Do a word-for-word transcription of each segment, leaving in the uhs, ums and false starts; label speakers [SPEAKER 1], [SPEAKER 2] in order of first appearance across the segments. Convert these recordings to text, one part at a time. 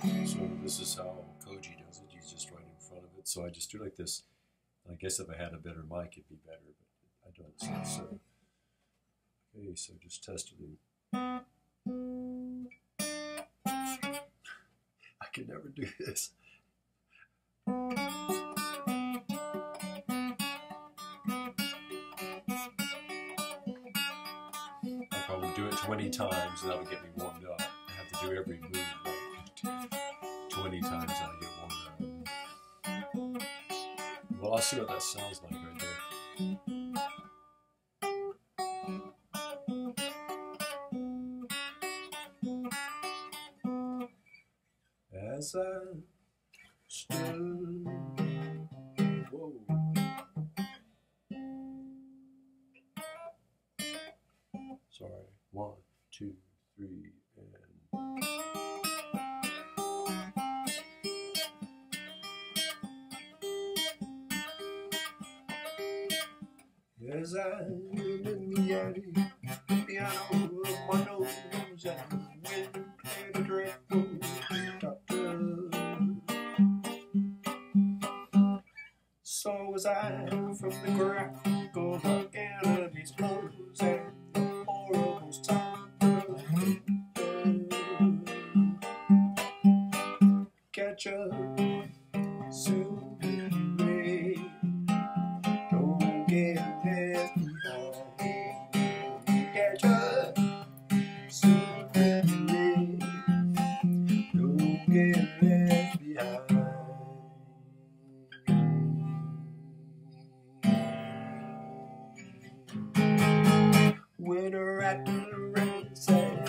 [SPEAKER 1] So this is how Koji does it. He's just right in front of it. So I just do like this. I guess if I had a better mic, it'd be better, but I don't. So, so. Okay, so just tested it. I could never do this. I'll probably do it twenty times and that'll get me warmed up. I have to do every move like twenty times and I'll get warmed up. Well, I'll see what that sounds like right there. As I stood, whoa. Sorry, one, two, three, and as I stood in the attic, the piano of my nose, and the wind played a dreadful doctor. So was I from the graphic of the enemy's clothes and the horrible sound. Catch up, soon be don't get left behind. Catch up, soon be don't get left behind. Winter at the race and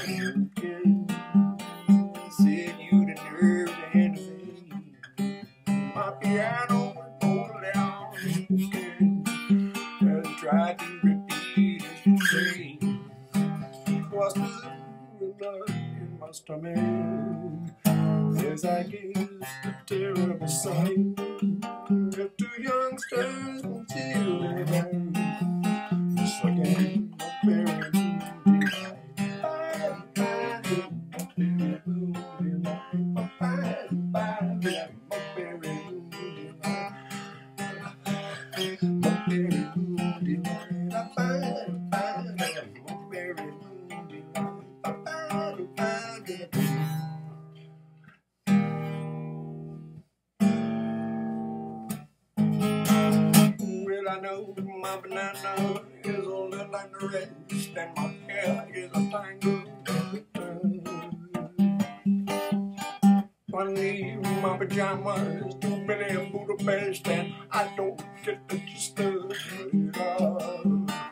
[SPEAKER 1] said you the nerve to anything. My piano would pull down and tried to repeat his dream. Was the blood in my stomach as I gazed the terrible sight of two youngsters until they died. Sucking monkberry moonlight, monkberry moonlight, monkberry moonlight, monkberry Well, I know my banana is older than the rest, and my hair is a tangle. I leave my pajamas to Billy in Budapest, and I don't get the gist of it all.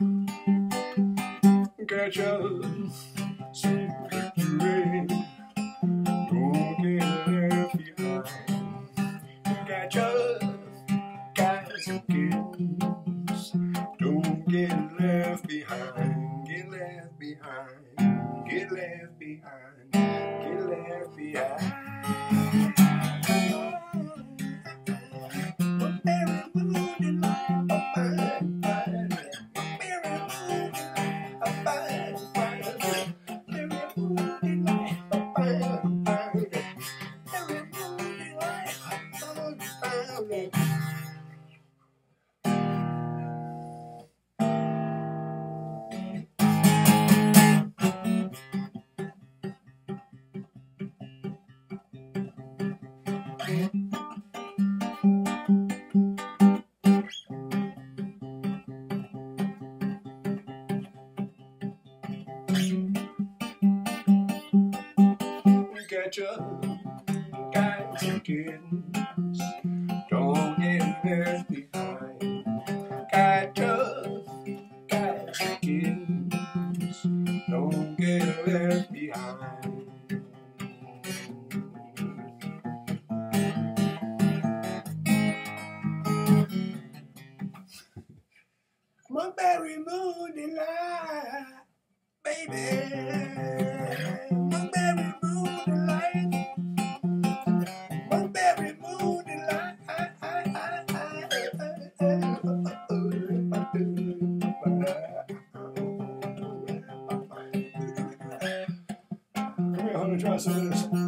[SPEAKER 1] Catch up, some victory, don't get left behind. Catch up, guys and kids, don't get left behind, get left behind, get left behind, get left behind. Catch up, guys and kids, don't get left behind. Catch up, guys and kids, don't get left behind. Monkberry moonlight, baby. Monkberry moonlight, monkberry moonlight. Come here, honey, try some of this.